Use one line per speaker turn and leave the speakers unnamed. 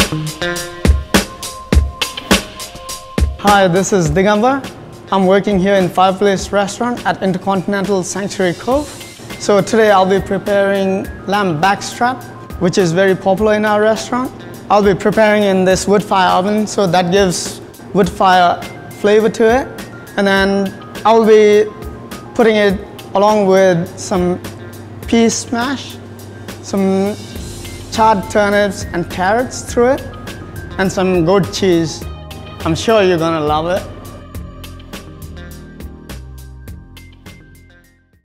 Hi, this is Digambar. I'm working here in Fireplace restaurant at Intercontinental Sanctuary Cove. So today I'll be preparing lamb backstrap, which is very popular in our restaurant. I'll be preparing in this wood fire oven, so that gives wood fire flavor to it. And then I'll be putting it along with some pea smash, some charred turnips and carrots through it, and some goat cheese. I'm sure you're gonna love it.